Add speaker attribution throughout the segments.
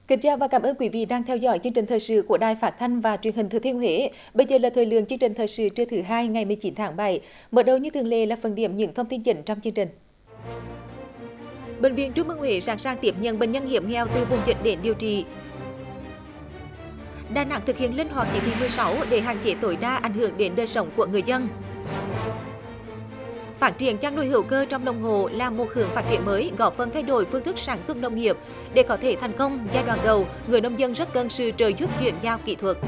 Speaker 1: Kính chào và cảm ơn quý vị đang theo dõi chương trình thời sự của Đài Phát thanh và Truyền hình Thừa Thiên Huế. Bây giờ là thời lượng chương trình thời sự trưa thứ hai ngày 19 tháng 7. Mở đầu như thường lệ là phần điểm những thông tin chính trong chương trình. Bệnh viện Trung ương Huế sẵn sàng tiếp nhận bệnh nhân hiểm nghèo từ vùng dịch đến điều trị. Đà Nẵng thực hiện linh hoạt chỉ thị 16 để hạn chế tối đa ảnh hưởng đến đời sống của người dân. Phát triển chăn nuôi hữu cơ trong nông hộ là một hướng phát triển mới, góp phần thay đổi phương thức sản xuất nông nghiệp. Để có thể thành công, giai đoạn đầu, người nông dân rất cần sự trợ giúp chuyển giao kỹ thuật.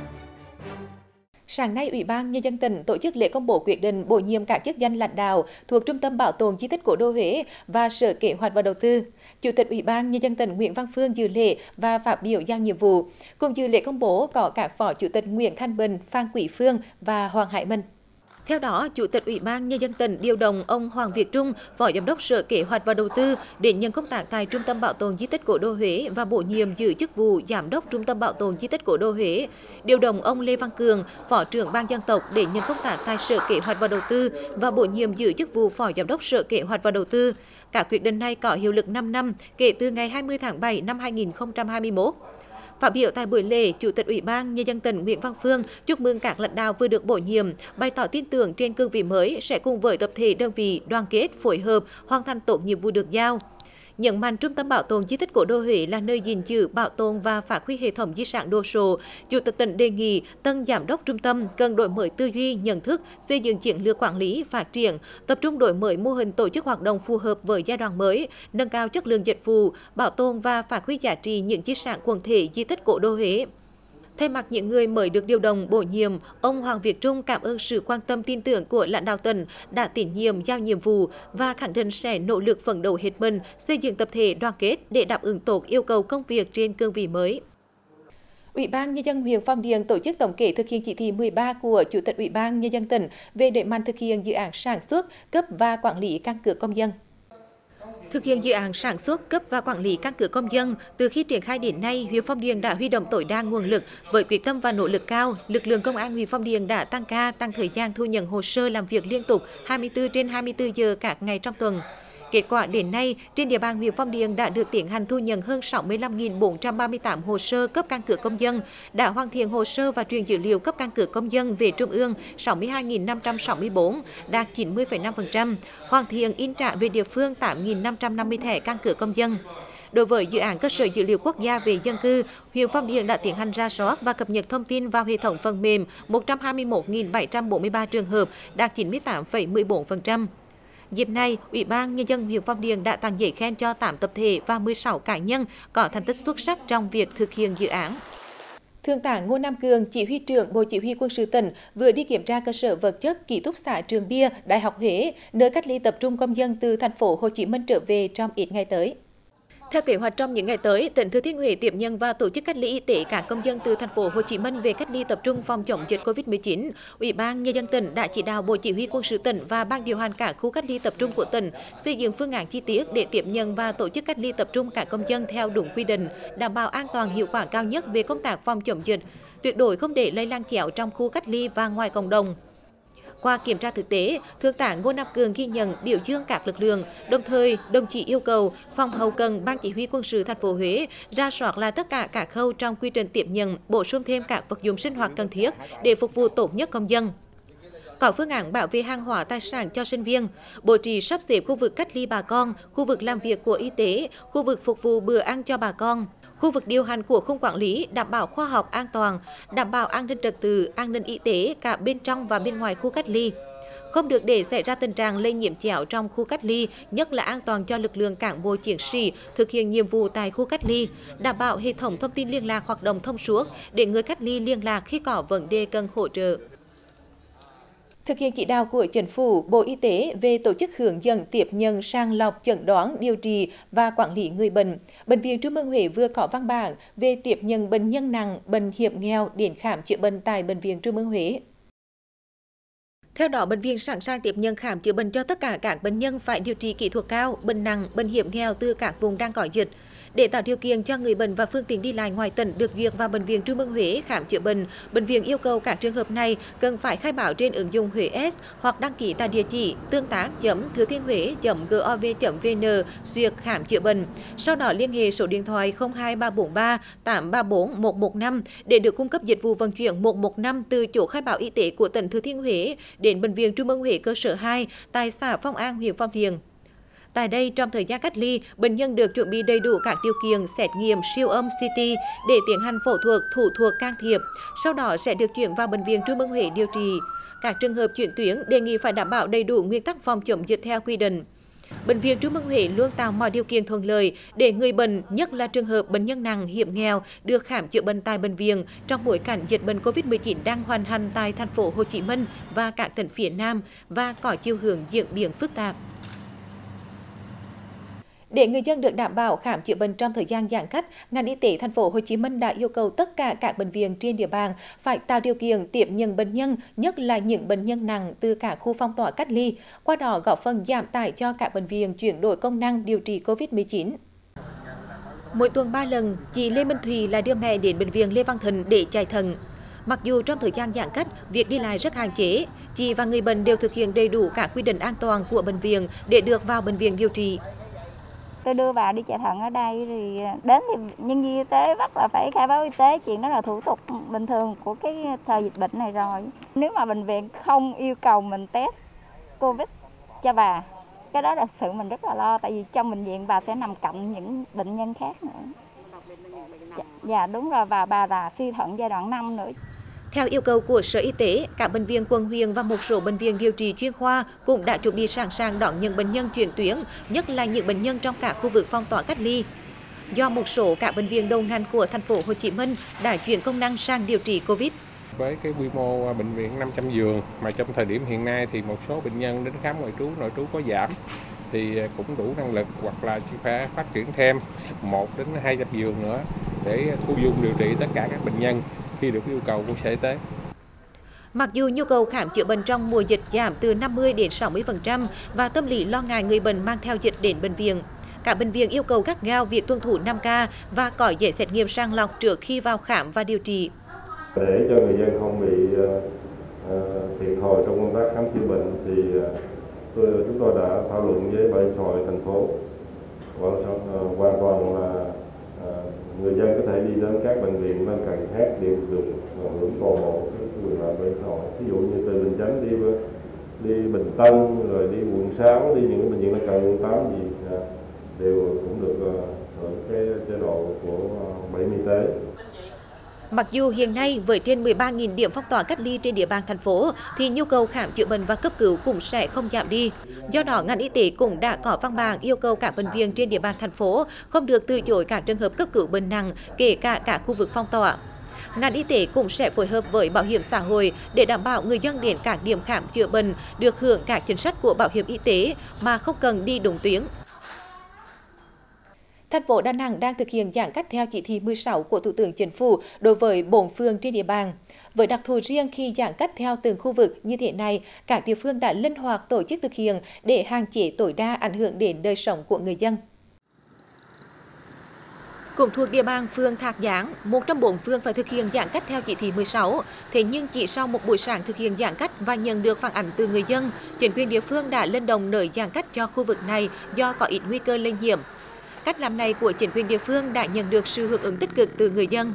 Speaker 1: Sáng nay, Ủy ban Nhân dân tỉnh tổ chức lễ công bố quyết định bổ nhiệm các chức danh lãnh đạo thuộc Trung tâm Bảo tồn Di tích Cố đô Huế và Sở Kế hoạch và Đầu tư. Chủ tịch Ủy ban Nhân dân tỉnh Nguyễn Văn Phương dự lễ và phát biểu giao nhiệm vụ. Cùng dự lễ công bố có các Phó Chủ tịch Nguyễn Thanh Bình, Phan Quý Phương và Hoàng Hải Minh. Theo đó, Chủ tịch Ủy ban Nhân dân tỉnh điều động ông Hoàng Việt Trung, Phó Giám đốc Sở Kế hoạch và Đầu tư đến nhận công tác tại Trung tâm Bảo tồn Di tích Cố đô Huế và bổ nhiệm giữ chức vụ Giám đốc Trung tâm Bảo tồn Di tích Cố đô Huế. Điều động ông Lê Văn Cường, Phó trưởng Ban dân tộc để nhận công tác tại Sở Kế hoạch và Đầu tư và bổ nhiệm giữ chức vụ Phó Giám đốc Sở Kế hoạch và Đầu tư. Các quyết định này có hiệu lực 5 năm kể từ ngày 20 tháng 7 năm 2021. Phát biểu tại buổi lễ, Chủ tịch Ủy ban Nhân dân tỉnh Nguyễn Văn Phương chúc mừng các lãnh đạo vừa được bổ nhiệm, bày tỏ tin tưởng trên cương vị mới sẽ cùng với tập thể đơn vị đoàn kết, phối hợp, hoàn thành tốt nhiệm vụ được giao. Nhấn mạnh Trung tâm Bảo tồn Di tích Cố đô Huế là nơi gìn giữ, bảo tồn và phát huy hệ thống di sản đồ sộ. Chủ tịch tỉnh đề nghị tân giám đốc trung tâm cần đổi mới tư duy, nhận thức, xây dựng chiến lược quản lý, phát triển, tập trung đổi mới mô hình tổ chức hoạt động phù hợp với giai đoạn mới, nâng cao chất lượng dịch vụ, bảo tồn và phát huy giá trị những di sản quần thể di tích Cố đô Huế. Thay mặt những người mới được điều động bổ nhiệm, ông Hoàng Việt Trung cảm ơn sự quan tâm tin tưởng của lãnh đạo tỉnh đã tín nhiệm giao nhiệm vụ và khẳng định sẽ nỗ lực phấn đấu hết mình xây dựng tập thể đoàn kết để đáp ứng tốt yêu cầu công việc trên cương vị mới. Ủy ban Nhân dân huyện Phong Điền tổ chức tổng kết thực hiện chỉ thị 13 của Chủ tịch Ủy ban Nhân dân tỉnh về đẩy mạnh thực hiện dự án sản xuất, cấp và quản lý căn cước công dân. Thực hiện dự án sản xuất, cấp và quản lý căn cước công dân, từ khi triển khai đến nay, huyện Phong Điền đã huy động tối đa nguồn lực với quyết tâm và nỗ lực cao. Lực lượng công an huyện Phong Điền đã tăng ca, tăng thời gian thu nhận hồ sơ làm việc liên tục 24/24 giờ các ngày trong tuần. Kết quả đến nay, trên địa bàn huyện Phong Điền đã được tiến hành thu nhận hơn 65.438 hồ sơ cấp căn cước công dân, đã hoàn thiện hồ sơ và truyền dữ liệu cấp căn cước công dân về Trung ương 62.564, đạt 90,5%, hoàn thiện in trả về địa phương 8.550 thẻ căn cước công dân. Đối với dự án cơ sở dữ liệu quốc gia về dân cư, huyện Phong Điền đã tiến hành rà soát và cập nhật thông tin vào hệ thống phần mềm 121.743 trường hợp, đạt 98,14%. Dịp này, Ủy ban Nhân dân huyện Phong Điền đã tặng giấy khen cho 8 tập thể và 16 cá nhân có thành tích xuất sắc trong việc thực hiện dự án. Thượng tá Ngô Nam Cường, Chỉ huy trưởng Bộ Chỉ huy Quân sự tỉnh vừa đi kiểm tra cơ sở vật chất ký túc xá Trường Bia, Đại học Huế, nơi cách ly tập trung công dân từ thành phố Hồ Chí Minh trở về trong ít ngày tới. Theo kế hoạch, trong những ngày tới, tỉnh Thừa Thiên Huế tiếp nhận và tổ chức cách ly y tế các công dân từ thành phố Hồ Chí Minh về cách ly tập trung phòng chống dịch Covid-19. Ủy ban Nhân dân tỉnh đã chỉ đạo Bộ Chỉ huy Quân sự tỉnh và ban điều hành các khu cách ly tập trung của tỉnh xây dựng phương án chi tiết để tiếp nhận và tổ chức cách ly tập trung các công dân theo đúng quy định, đảm bảo an toàn hiệu quả cao nhất về công tác phòng chống dịch, tuyệt đối không để lây lan chéo trong khu cách ly và ngoài cộng đồng. Qua kiểm tra thực tế, Thượng tá Ngô Nam Cường ghi nhận, biểu dương các lực lượng, đồng thời đồng chí yêu cầu phòng hậu cần Ban Chỉ huy Quân sự thành phố Huế rà soát lại tất cả các khâu trong quy trình tiếp nhận, bổ sung thêm các vật dụng sinh hoạt cần thiết để phục vụ tốt nhất công dân. Có phương án bảo vệ hàng hóa tài sản cho sinh viên, bố trí sắp xếp khu vực cách ly bà con, khu vực làm việc của y tế, khu vực phục vụ bữa ăn cho bà con, khu vực điều hành của khung quản lý đảm bảo khoa học an toàn, đảm bảo an ninh trật tự, an ninh y tế cả bên trong và bên ngoài khu cách ly. Không được để xảy ra tình trạng lây nhiễm chéo trong khu cách ly, nhất là an toàn cho lực lượng cán bộ chiến sĩ thực hiện nhiệm vụ tại khu cách ly, đảm bảo hệ thống thông tin liên lạc hoạt động thông suốt để người cách ly liên lạc khi có vấn đề cần hỗ trợ. Thực hiện chỉ đạo của Chính phủ, Bộ Y tế về tổ chức hướng dẫn tiếp nhận, sàng lọc, chẩn đoán, điều trị và quản lý người bệnh, Bệnh viện Trung ương Huế vừa có văn bản về tiếp nhận bệnh nhân nặng, bệnh hiểm nghèo đến khám chữa bệnh tại Bệnh viện Trung ương Huế. Theo đó, bệnh viện sẵn sàng tiếp nhận khám chữa bệnh cho tất cả các bệnh nhân phải điều trị kỹ thuật cao, bệnh nặng, bệnh hiểm nghèo từ các vùng đang có dịch. Để tạo điều kiện cho người bệnh và phương tiện đi lại ngoài tỉnh được duyệt vào Bệnh viện Trung ương Huế khám chữa bệnh, bệnh viện yêu cầu các trường hợp này cần phải khai báo trên ứng dụng Huế S hoặc đăng ký tại địa chỉ tương tác.thưathienhuế.gov.vn duyệt khám chữa bệnh. Sau đó liên hệ số điện thoại 02343 834 115 để được cung cấp dịch vụ vận chuyển 115 từ chỗ khai báo y tế của tỉnh Thừa Thiên Huế đến Bệnh viện Trung ương Huế cơ sở 2 tại xã Phong An, huyện Phong Điền. Tại đây, trong thời gian cách ly, bệnh nhân được chuẩn bị đầy đủ các điều kiện xét nghiệm siêu âm CT để tiến hành phẫu thuật, thủ thuật can thiệp. Sau đó sẽ được chuyển vào Bệnh viện Trung ương Huế điều trị. Các trường hợp chuyển tuyến đề nghị phải đảm bảo đầy đủ nguyên tắc phòng chống dịch theo quy định. Bệnh viện Trung ương Huế luôn tạo mọi điều kiện thuận lợi để người bệnh, nhất là trường hợp bệnh nhân nặng, hiểm nghèo, được khám chữa bệnh tại bệnh viện trong bối cảnh dịch bệnh COVID-19 đang hoành hành tại thành phố Hồ Chí Minh và các tỉnh phía Nam và có chiều hướng diễn biến phức tạp. Để người dân được đảm bảo khám chữa bệnh trong thời gian giãn cách, ngành y tế thành phố Hồ Chí Minh đã yêu cầu tất cả các bệnh viện trên địa bàn phải tạo điều kiện tiếp nhận bệnh nhân, nhất là những bệnh nhân nặng từ các khu phong tỏa cách ly, qua đó góp phần giảm tải cho các bệnh viện chuyển đổi công năng điều trị COVID-19. Mỗi tuần 3 lần, chị Lê Minh Thùy lại đưa mẹ đến bệnh viện Lê Văn Thịnh để chạy thận. Mặc dù trong thời gian giãn cách, việc đi lại rất hạn chế, chị và người bệnh đều thực hiện đầy đủ các quy định an toàn của bệnh viện để được vào bệnh viện điều trị.
Speaker 2: Tôi đưa vào đi chạy thận ở đây thì đến thì nhân viên y tế bắt là phải khai báo y tế, chuyện đó là thủ tục bình thường của cái thời dịch bệnh này rồi. Nếu mà bệnh viện không yêu cầu mình test Covid cho bà, cái đó là sự mình rất là lo, tại vì trong bệnh viện bà sẽ nằm cạnh những bệnh nhân khác nữa. Dạ đúng rồi, và bà là suy thận giai đoạn 5 nữa.
Speaker 1: Theo yêu cầu của Sở Y tế, các bệnh viện quận huyện và một số bệnh viện điều trị chuyên khoa cũng đã chuẩn bị sẵn sàng đón những bệnh nhân chuyển tuyến, nhất là những bệnh nhân trong các khu vực phong tỏa cách ly. Do một số các bệnh viện đầu ngành của thành phố Hồ Chí Minh đã chuyển công năng sang điều trị Covid.
Speaker 3: Với cái quy mô bệnh viện 500 giường mà trong thời điểm hiện nay thì một số bệnh nhân đến khám ngoại trú, nội trú có giảm thì cũng đủ năng lực hoặc là chỉ phải phát triển thêm 1 đến 200 giường nữa để thu dung điều trị tất cả các bệnh nhân khi được yêu cầu của Sở Y tế.
Speaker 1: Mặc dù nhu cầu khám chữa bệnh trong mùa dịch giảm từ 50 đến 60% và tâm lý lo ngại người bệnh mang theo dịch đến bệnh viện, các bệnh viện yêu cầu gắt gao việc tuân thủ 5K và có giấy xét nghiệm sàng lọc trước khi vào khám và điều trị.
Speaker 4: Để cho người dân không bị thiệt thòi trong công tác khám chữa bệnh thì chúng tôi đã thảo luận với Bảo hiểm xã hội thành phố hoàn toàn là người dân có thể đi đến các bệnh viện lân cận khác đều được hưởng toàn bộ cái quyền lợi bảo hiểm xã hội. Ví dụ như từ Bình Chánh đi Bình Tân, rồi đi quận 6, đi những bệnh viện lân cận quận 8 gì đều cũng được hưởng cái chế độ của bảo hiểm y tế.
Speaker 1: Mặc dù hiện nay với trên 13.000 điểm phong tỏa cách ly trên địa bàn thành phố thì nhu cầu khám chữa bệnh và cấp cứu cũng sẽ không giảm đi. Do đó, ngành y tế cũng đã có văn bản yêu cầu các bệnh viện trên địa bàn thành phố không được từ chối các trường hợp cấp cứu bệnh nặng, kể cả các khu vực phong tỏa. Ngành y tế cũng sẽ phối hợp với Bảo hiểm xã hội để đảm bảo người dân đến các điểm khám chữa bệnh được hưởng các chính sách của bảo hiểm y tế mà không cần đi đúng tuyến. Thành phố Đà Nẵng đang thực hiện giãn cách theo chỉ thị 16 của Thủ tướng Chính phủ đối với 4 phường trên địa bàn. Với đặc thù riêng khi giãn cách theo từng khu vực như thế này, các địa phương đã linh hoạt tổ chức thực hiện để hạn chế tối đa ảnh hưởng đến đời sống của người dân. Cũng thuộc địa bàn phường Thạc Gián, một trong 4 phường phải thực hiện giãn cách theo chỉ thị 16. Thế nhưng chỉ sau một buổi sáng thực hiện giãn cách và nhận được phản ảnh từ người dân, chính quyền địa phương đã lên đồng nới giãn cách cho khu vực này do có ít nguy cơ lây nhiễm. Cách làm này của chính quyền địa phương đã nhận được sự hưởng ứng tích cực từ người dân.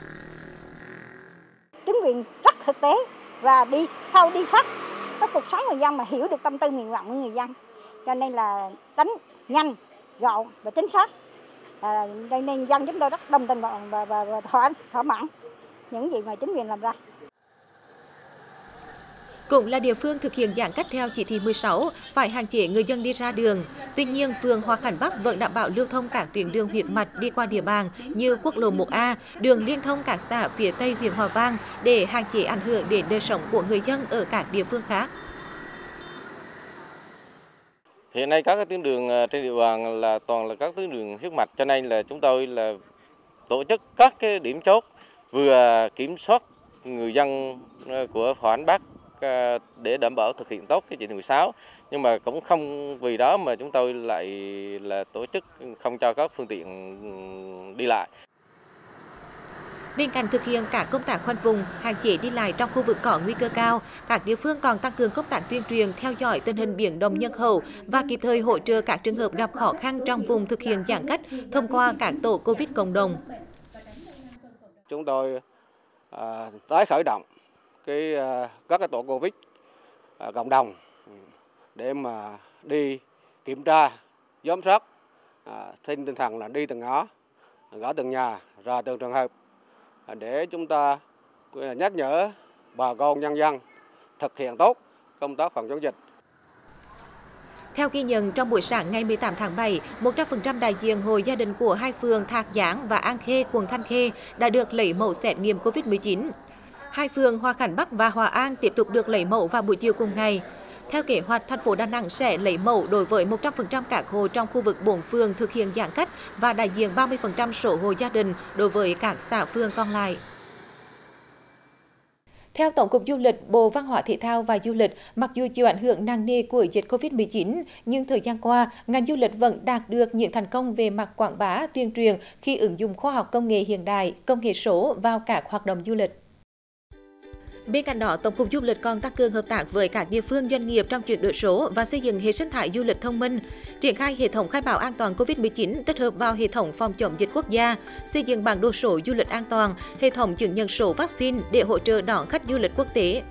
Speaker 2: Chính quyền rất thực tế và đi sâu đi sát với cuộc sống người dân mà hiểu được tâm tư nguyện vọng của người dân. Cho nên là đánh nhanh, gọn và chính xác. Nên dân chúng tôi rất đồng tình và thỏa mãn những gì mà chính quyền làm ra.
Speaker 1: Cũng là địa phương thực hiện giãn cách theo chỉ thị 16, phải hạn chế người dân đi ra đường. Tuy nhiên, phường Hòa Khánh Bắc vẫn đảm bảo lưu thông các tuyến đường huyết mạch đi qua địa bàn như quốc lộ 1A, đường liên thông các xã phía Tây huyện Hòa Vang để hạn chế ảnh hưởng đến đời sống của người dân ở các địa phương khác.
Speaker 5: Hiện nay các tuyến đường trên địa bàn là toàn là các tuyến đường huyết mạch, cho nên là chúng tôi là tổ chức các cái điểm chốt vừa kiểm soát người dân của Hòa Khánh Bắc để đảm bảo thực hiện tốt cái chỉ thị 16, Nhưng mà cũng không vì đó mà chúng tôi lại là tổ chức không cho các phương tiện đi lại.
Speaker 1: Bên cạnh thực hiện các công tác khoanh vùng, hạn chế đi lại trong khu vực có nguy cơ cao, các địa phương còn tăng cường công tác tuyên truyền, theo dõi tình hình biến động nhân khẩu và kịp thời hỗ trợ các trường hợp gặp khó khăn trong vùng thực hiện giãn cách thông qua các tổ Covid cộng đồng.
Speaker 6: Chúng tôi tái khởi động các cái tổ Covid cộng đồng để mà đi kiểm tra, giám sát, trên tinh thần là đi từng ngõ, gõ từng nhà, ra từng trường hợp để chúng ta nhắc nhở bà con nhân dân thực hiện tốt công tác phòng chống dịch.
Speaker 1: Theo ghi nhận, trong buổi sáng ngày 18 tháng 7, 100% đại diện hội gia đình của hai phường Thạc Gián và An Khê, quận Thanh Khê đã được lấy mẫu xét nghiệm COVID-19. Hai phường Hòa Khánh Bắc và Hòa An tiếp tục được lấy mẫu vào buổi chiều cùng ngày. Theo kế hoạch, thành phố Đà Nẵng sẽ lấy mẫu đối với 100% các hộ trong khu vực 4 phường thực hiện giãn cách và đại diện 30% số hộ gia đình đối với các xã phường còn lại. Theo Tổng cục Du lịch, Bộ Văn hóa Thể thao và Du lịch, mặc dù chịu ảnh hưởng nặng nề của dịch Covid-19, nhưng thời gian qua, ngành du lịch vẫn đạt được những thành công về mặt quảng bá, tuyên truyền khi ứng dụng khoa học công nghệ hiện đại, công nghệ số vào các hoạt động du lịch. Bên cạnh đó, Tổng cục Du lịch còn tăng cường hợp tác với các địa phương doanh nghiệp trong chuyển đổi số và xây dựng hệ sinh thái du lịch thông minh, triển khai hệ thống khai báo an toàn COVID-19 tích hợp vào hệ thống phòng chống dịch quốc gia, xây dựng bản đồ số du lịch an toàn, hệ thống chứng nhận số vaccine để hỗ trợ đón khách du lịch quốc tế.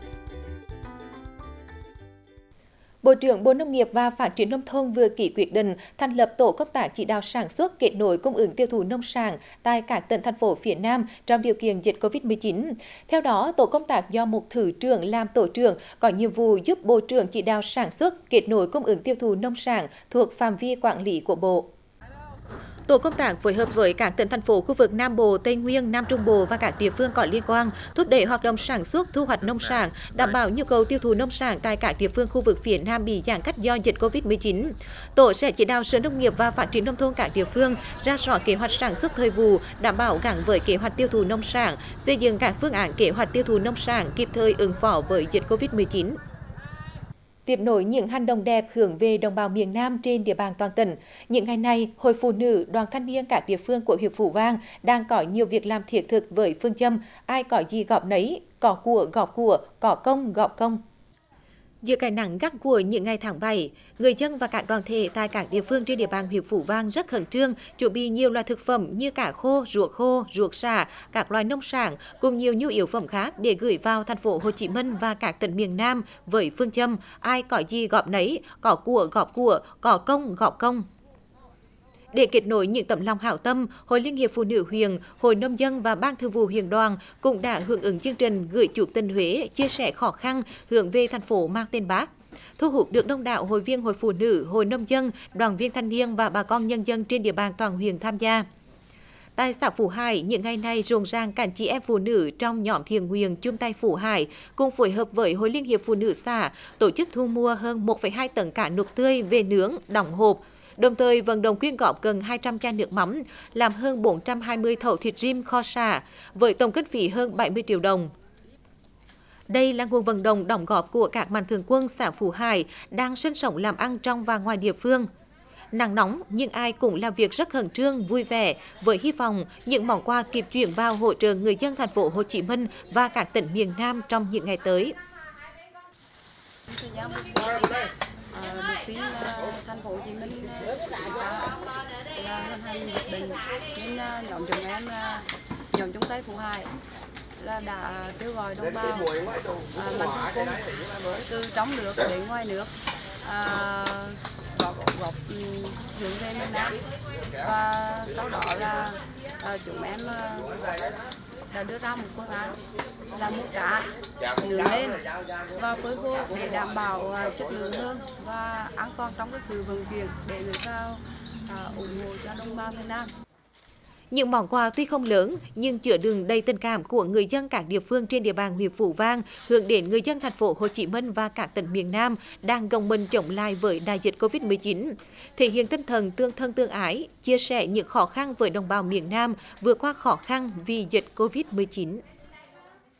Speaker 1: Bộ trưởng Bộ Nông nghiệp và Phát triển Nông thôn vừa ký quyết định thành lập tổ công tác chỉ đạo sản xuất, kết nối cung ứng tiêu thụ nông sản tại các tỉnh, thành phố phía Nam trong điều kiện dịch Covid-19. Theo đó, tổ công tác do một thứ trưởng làm tổ trưởng có nhiệm vụ giúp Bộ trưởng chỉ đạo sản xuất, kết nối cung ứng tiêu thụ nông sản thuộc phạm vi quản lý của Bộ. Tổ công tác phối hợp với các tỉnh, thành phố khu vực Nam Bộ, Tây Nguyên, Nam Trung Bộ và các địa phương có liên quan, thúc đẩy hoạt động sản xuất, thu hoạch nông sản, đảm bảo nhu cầu tiêu thụ nông sản tại các địa phương khu vực phía Nam bị giãn cách do dịch Covid-19. Tổ sẽ chỉ đạo Sở Nông nghiệp và Phát triển Nông thôn các địa phương ra soát kế hoạch sản xuất thời vụ, đảm bảo gắn với kế hoạch tiêu thụ nông sản, xây dựng các phương án kế hoạch tiêu thụ nông sản kịp thời ứng phó với dịch Covid-19. Tiếp nối những hành động đẹp hướng về đồng bào miền Nam trên địa bàn toàn tỉnh. Những ngày này, Hội Phụ nữ, Đoàn Thanh niên các địa phương của huyện Phú Vang đang có nhiều việc làm thiết thực với phương châm ai có gì góp nấy, có của góp của, có công góp công. Giữa cái nắng gắt của những ngày tháng 7, người dân và các đoàn thể tại các địa phương trên địa bàn huyện Phú Vang rất khẩn trương chuẩn bị nhiều loại thực phẩm như cá khô, ruột sả, các loại nông sản cùng nhiều nhu yếu phẩm khác để gửi vào thành phố Hồ Chí Minh và các tỉnh miền Nam với phương châm ai có gì góp nấy, có của góp của, có công góp công. Để kết nối những tấm lòng hảo tâm, Hội Liên hiệp Phụ nữ huyện, Hội Nông dân và Ban Thường vụ huyện đoàn cũng đã hưởng ứng chương trình gửi Chủ tịch Huế chia sẻ khó khăn hướng về thành phố mang tên Bác, thu hút được đông đảo hội viên Hội Phụ nữ, Hội Nông dân, đoàn viên thanh niên và bà con nhân dân trên địa bàn toàn huyện tham gia. Tại xã Phú Hải, những ngày này rộn ràng cảnh chị em phụ nữ trong nhóm thiện nguyện chung tay Phú Hải cùng phối hợp với Hội Liên hiệp Phụ nữ xã tổ chức thu mua hơn 1,2 tấn cá nục tươi về nướng, đóng hộp. Đồng thời vận động quyên góp gần 200 chai nước mắm, làm hơn 420 thau thịt rim kho sả, với tổng kinh phí hơn 70 triệu đồng. Đây là nguồn vận động đóng góp của các mạnh thường quân xã Phú Hải đang sinh sống làm ăn trong và ngoài địa phương. Nắng nóng nhưng ai cũng làm việc rất khẩn trương, vui vẻ với hy vọng những món quà kịp chuyển vào hỗ trợ người dân thành phố Hồ Chí Minh và các tỉnh miền Nam trong những ngày tới.
Speaker 7: Được tin thành phố Hồ Chí Minh là hình thành dịch bệnh nên nhóm chúng em nhóm chung tay Phú Hải là đã kêu gọi đồng bào mạnh thường quân từ trong nước đến ngoài nước góp hướng về miền Nam, và sau đó là chúng em đã đưa ra một phương án là mua cá nướng lên và phơi khô để đảm bảo chất lượng hơn và an toàn trong cái sự vận chuyển để người vào ủng hộ cho đồng bào miền Nam.
Speaker 1: Những món quà tuy không lớn nhưng chứa đựng đầy tình cảm của người dân các địa phương trên địa bàn huyện Phú Vang hướng đến người dân thành phố Hồ Chí Minh và các tỉnh miền Nam đang gồng mình chống lại với đại dịch Covid-19, thể hiện tinh thần tương thân tương ái, chia sẻ những khó khăn với đồng bào miền Nam vượt qua khó khăn vì dịch Covid-19.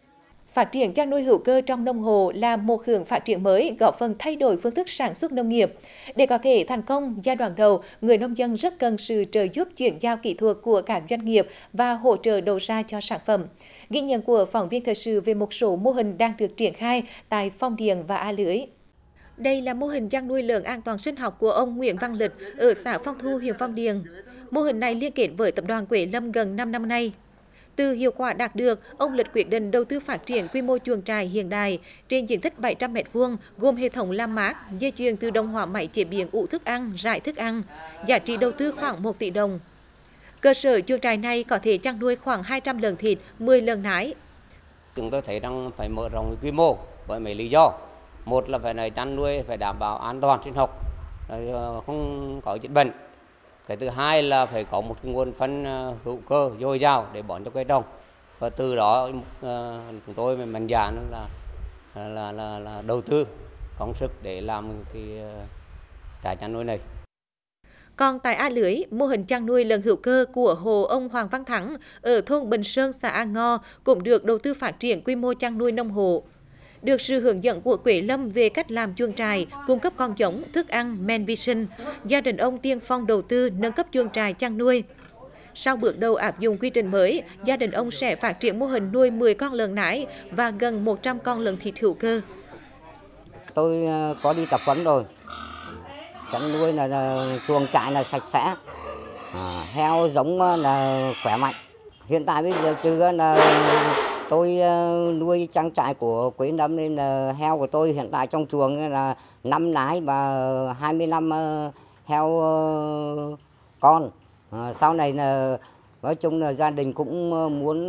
Speaker 1: Phát triển chăn nuôi hữu cơ trong nông hộ là một hướng phát triển mới góp phần thay đổi phương thức sản xuất nông nghiệp. Để có thể thành công giai đoạn đầu, người nông dân rất cần sự trợ giúp chuyển giao kỹ thuật của các doanh nghiệp và hỗ trợ đầu ra cho sản phẩm. Ghi nhận của phóng viên thời sự về một số mô hình đang được triển khai tại Phong Điền và A Lưới. Đây là mô hình chăn nuôi lợn an toàn sinh học của ông Nguyễn Văn Lịch ở xã Phong Thu, huyện Phong Điền. Mô hình này liên kết với tập đoàn Quế Lâm gần 5 năm nay. Từ hiệu quả đạt được, ông Lịch quyết định đầu tư phát triển quy mô chuồng trại hiện đại trên diện tích 700 m2, gồm hệ thống làm mát, dây chuyền tự động hóa máy chế biến ủ thức ăn, rải thức ăn, giá trị đầu tư khoảng 1 tỷ đồng. Cơ sở chuồng trại này có thể chăn nuôi khoảng 200 lợn thịt, 10 lợn nái.
Speaker 8: Chúng tôi thấy rằng phải mở rộng quy mô với mấy lý do. Một là phải chăn nuôi phải đảm bảo an toàn sinh học, không có dịch bệnh. Cái thứ hai là phải có một cái nguồn phân hữu cơ dồi dào để bón cho cây trồng. Và từ đó chúng tôi mạnh dạn là đầu tư công sức để làm cái trại chăn nuôi này.
Speaker 1: Còn tại A Lưới, mô hình chăn nuôi lợn hữu cơ của hộ ông Hoàng Văn Thắng ở thôn Bình Sơn, xã A Ngo cũng được đầu tư phát triển quy mô chăn nuôi nông hộ. Được sự hướng dẫn của Quế Lâm về cách làm chuồng trại, cung cấp con giống, thức ăn, men vi sinh, gia đình ông tiên phong đầu tư nâng cấp chuồng trại chăn nuôi. Sau bước đầu áp dụng quy trình mới, gia đình ông sẽ phát triển mô hình nuôi 10 con lợn nái và gần 100 con lợn thịt hữu cơ.
Speaker 8: Tôi có đi tập huấn rồi. Chăn nuôi là chuồng trại là sạch sẽ, heo giống là khỏe mạnh. Hiện tại bây giờ chưa là tôi nuôi trang trại của Quế Lâm nên là heo của tôi hiện tại trong chuồng là 5 nái và 25 heo con. Sau này là nói chung là gia đình cũng muốn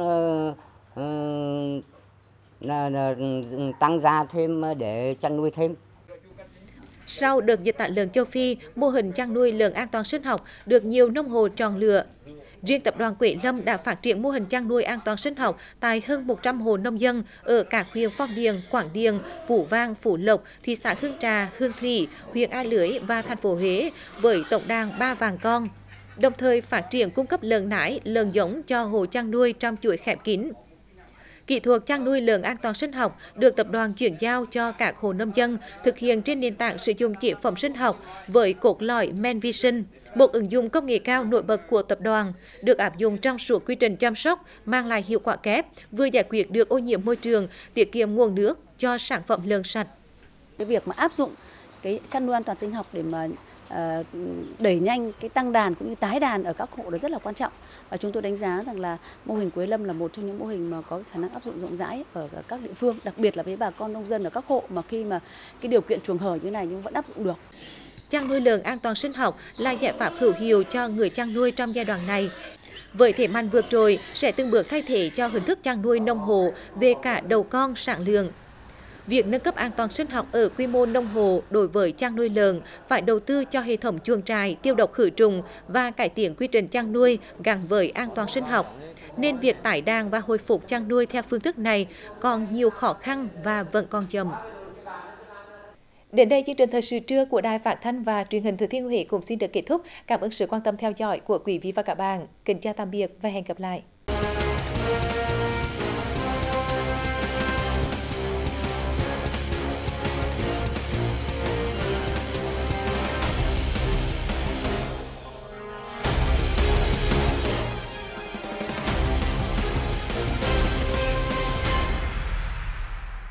Speaker 8: là tăng gia thêm để chăn nuôi thêm.
Speaker 1: Sau đợt dịch tả lợn châu Phi, mô hình chăn nuôi lợn an toàn sinh học được nhiều nông hộ chọn lựa. Riêng tập đoàn Quế Lâm đã phát triển mô hình chăn nuôi an toàn sinh học tại hơn 100 hộ nông dân ở các huyện Phong Điền, Quảng Điền, Phú Vang, Phú Lộc, thị xã Hương Trà, Hương Thủy, huyện A Lưới và thành phố Huế với tổng đàn 3 vạn con. Đồng thời phát triển cung cấp lợn nái, lợn giống cho hộ chăn nuôi trong chuỗi khép kín. Kỹ thuật chăn nuôi lợn an toàn sinh học được tập đoàn chuyển giao cho các hộ nông dân thực hiện trên nền tảng sử dụng chế phẩm sinh học với cốt lõi men vi sinh, một ứng dụng công nghệ cao nổi bật của tập đoàn, được áp dụng trong suốt quy trình chăm sóc, mang lại hiệu quả kép, vừa giải quyết được ô nhiễm môi trường, tiết kiệm nguồn nước cho sản phẩm lợn sạch.
Speaker 9: Cái việc mà áp dụng cái chăn nuôi an toàn sinh học để mà đẩy nhanh cái tăng đàn cũng như tái đàn ở các hộ là rất là quan trọng, và chúng tôi đánh giá rằng là mô hình Quế Lâm là một trong những mô hình mà có khả năng áp dụng rộng rãi ở các địa phương, đặc biệt là với bà con nông dân ở các hộ mà khi mà cái điều kiện chuồng hở như này nhưng vẫn áp dụng được.
Speaker 1: Chăn nuôi lợn an toàn sinh học là giải pháp hữu hiệu cho người chăn nuôi trong giai đoạn này. Với thế mạnh vượt trội sẽ từng bước thay thế cho hình thức chăn nuôi nông hộ về cả đầu con, sản lượng. Việc nâng cấp an toàn sinh học ở quy mô nông hộ đối với chăn nuôi lợn phải đầu tư cho hệ thống chuồng trại, tiêu độc khử trùng và cải tiến quy trình chăn nuôi gắn với an toàn sinh học. Nên việc tái đàn và hồi phục chăn nuôi theo phương thức này còn nhiều khó khăn và vẫn còn chậm. Đến đây, chương trình thời sự trưa của Đài Phát thanh và Truyền hình Thừa Thiên Huế cũng xin được kết thúc. Cảm ơn sự quan tâm theo dõi của quý vị và các bạn. Kính chào tạm biệt và hẹn gặp lại.